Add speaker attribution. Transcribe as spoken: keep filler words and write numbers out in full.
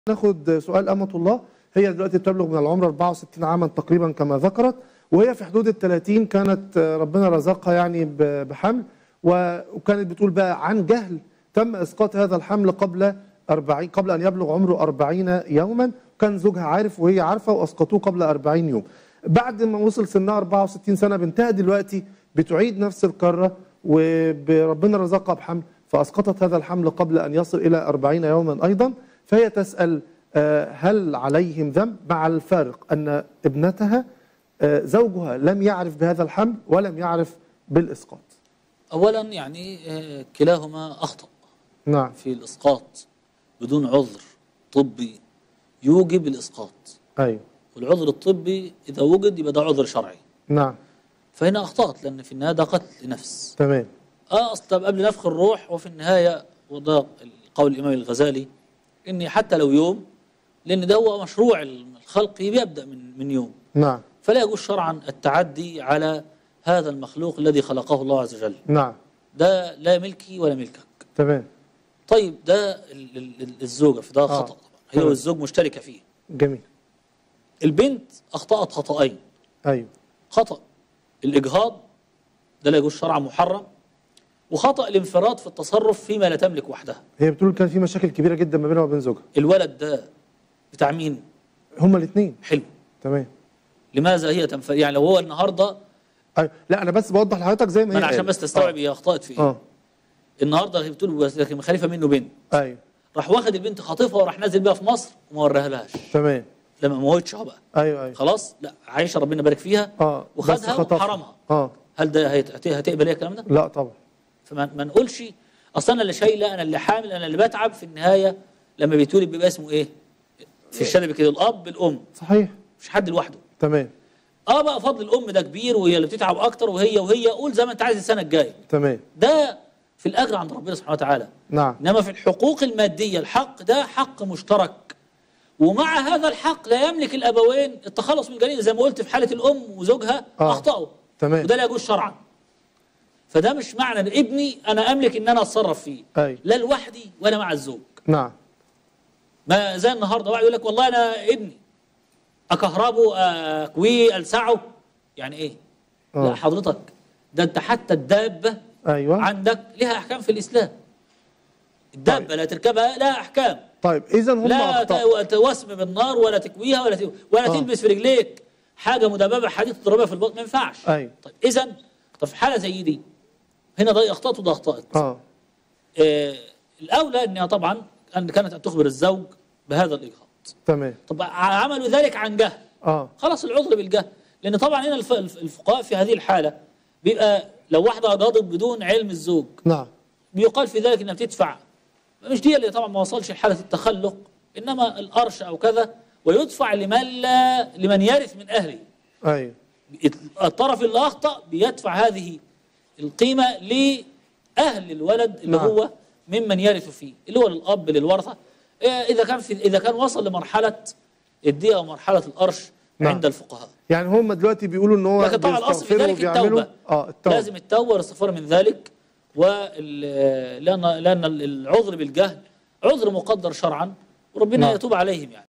Speaker 1: ناخد سؤال أمة الله. هي دلوقتي بتبلغ من العمر أربعة وستين عاما تقريبا كما ذكرت، وهي في حدود ال ثلاثين كانت ربنا رزقها يعني بحمل، وكانت بتقول بقى عن جهل تم إسقاط هذا الحمل قبل أربعين قبل أن يبلغ عمره أربعين يوما، وكان زوجها عارف وهي عارفة وأسقطوه قبل أربعين يوم. بعد ما وصل سنها أربعة وستين سنة بنتها دلوقتي بتعيد نفس الكرة وربنا رزقها بحمل فأسقطت هذا الحمل قبل أن يصل إلى أربعين يوما أيضا. فهي تسأل هل عليهم ذنب مع الفارق أن ابنتها زوجها لم يعرف بهذا الحمل ولم يعرف بالإسقاط؟
Speaker 2: أولا يعني كلاهما أخطأ
Speaker 1: نعم
Speaker 2: في الإسقاط بدون عذر طبي يوجب الإسقاط.
Speaker 1: أيوه،
Speaker 2: والعذر الطبي إذا وجد يبقى ده عذر شرعي.
Speaker 1: نعم.
Speaker 2: فهنا أخطأت لأن في النهاية ده قتل نفس.
Speaker 1: تمام.
Speaker 2: اه أصل قبل نفخ الروح، وفي النهاية وده قول الإمام الغزالي إني حتى لو يوم، لأن ده هو مشروع الخلق بيبدأ من من يوم.
Speaker 1: نعم.
Speaker 2: فلا يجوز شرعا التعدي على هذا المخلوق الذي خلقه الله عز وجل.
Speaker 1: نعم.
Speaker 2: ده لا ملكي ولا ملكك.
Speaker 1: تمام.
Speaker 2: طيب ده الزوجة في ده خطأ طبعا، هي والزوج مشتركة فيه.
Speaker 1: جميل.
Speaker 2: البنت أخطأت خطأين.
Speaker 1: أيوه.
Speaker 2: خطأ الإجهاض ده لا يجوز شرعا محرم، وخطأ الانفراد في التصرف فيما لا تملك وحدها.
Speaker 1: هي بتقول كان في مشاكل كبيرة جدا ما بينها وبين زوجها.
Speaker 2: الولد ده بتاع مين؟
Speaker 1: هما الاثنين.
Speaker 2: حلو.
Speaker 1: تمام.
Speaker 2: لماذا هي تنفرد؟ يعني لو هو النهارده
Speaker 1: أيوه، لا أنا بس بوضح لحضرتك زي ما هي.
Speaker 2: أنا عشان بس تستوعب هي أخطأت في إيه.
Speaker 1: اه
Speaker 2: النهارده هي بتقول بس لكن خليفة منه بنت.
Speaker 1: أيوه.
Speaker 2: راح واخد البنت خاطفها وراح نازل بيها في مصر وما وراها لهاش.
Speaker 1: تمام.
Speaker 2: لما ما موتش بقى.
Speaker 1: أيوه أيوه.
Speaker 2: خلاص، لا عايشة ربنا يبارك فيها.
Speaker 1: اه
Speaker 2: وخدها وحرمها.
Speaker 1: اه
Speaker 2: هل ده هيت- هتقبل هي الكلام ده؟
Speaker 1: لا طبعا.
Speaker 2: فما ما نقولش اصل انا اللي شايله، انا اللي حامل، انا اللي بتعب. في النهايه لما بيتولد بيبقى اسمه ايه؟ في الشلبي كده الاب الام،
Speaker 1: صحيح.
Speaker 2: مش حد لوحده.
Speaker 1: تمام.
Speaker 2: اه بقى فضل الام ده كبير وهي اللي بتتعب اكتر، وهي وهي قول زي ما انت عايز السنه الجايه.
Speaker 1: تمام.
Speaker 2: ده في الاجر عند ربنا سبحانه وتعالى.
Speaker 1: نعم.
Speaker 2: انما في الحقوق الماديه الحق ده حق مشترك، ومع هذا الحق لا يملك الابوين التخلص من الجريمه زي ما قلت في حاله الام وزوجها
Speaker 1: آه.
Speaker 2: اخطاوا.
Speaker 1: تمام.
Speaker 2: وده لا يجوز شرعا. فده مش معنى ان ابني انا املك ان انا اتصرف فيه.
Speaker 1: أيوه.
Speaker 2: لا لوحدي ولا مع الزوج.
Speaker 1: نعم.
Speaker 2: ما زي النهارده واحد يقول لك والله انا ابني اكهربه اكويه السعه، يعني ايه؟
Speaker 1: آه.
Speaker 2: لا حضرتك، ده انت حتى الدابه
Speaker 1: أيوه.
Speaker 2: عندك لها احكام في الاسلام. الدابه
Speaker 1: طيب.
Speaker 2: لا تركبها لا احكام.
Speaker 1: طيب إذا هم
Speaker 2: لا
Speaker 1: أخطأوا.
Speaker 2: توسم بالنار ولا تكويها ولا ت... ولا
Speaker 1: آه.
Speaker 2: تلبس في رجليك حاجه مدببه حديد تضربها في البطن، ما ينفعش.
Speaker 1: أيوه.
Speaker 2: طيب اذا طب في حاله زي دي هنا ده اخطات وده اخطات.
Speaker 1: اه
Speaker 2: آه الاولى انها طبعا ان كانت ان تخبر الزوج بهذا الاجهاض.
Speaker 1: تمام.
Speaker 2: طب عملوا ذلك عن جهل،
Speaker 1: اه
Speaker 2: خلاص العذر بالجهل. لان طبعا هنا الف... الفقهاء في هذه الحاله بيبقى لو واحده اجهضت بدون علم الزوج
Speaker 1: نعم
Speaker 2: بيقال في ذلك انها بتدفع، مش دي اللي طبعا ما وصلش لحاله التخلق، انما القرش او كذا، ويدفع لمن لا لمن يرث من اهله.
Speaker 1: ايوه.
Speaker 2: الطرف اللي اخطا بيدفع هذه القيمه لاهل الولد اللي
Speaker 1: نعم.
Speaker 2: هو ممن يرث فيه، اللي هو للاب للورثه. اذا كان في اذا كان وصل لمرحله الديه او مرحله القرش
Speaker 1: نعم.
Speaker 2: عند الفقهاء.
Speaker 1: يعني هم دلوقتي بيقولوا ان هو
Speaker 2: لكن طبعا الاصل في ذلك التوبه.
Speaker 1: اه التوبه
Speaker 2: لازم التوبه والاستغفار من ذلك، ولان لان العذر بالجهل عذر مقدر شرعا وربنا
Speaker 1: نعم.
Speaker 2: يتوب عليهم يعني.